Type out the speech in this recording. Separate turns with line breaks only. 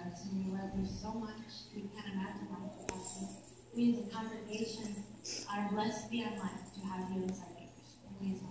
us, and we love you so much. We can't imagine life without you. We as a congregation are blessed beyond life to have you as our leaders. In Jesus' name.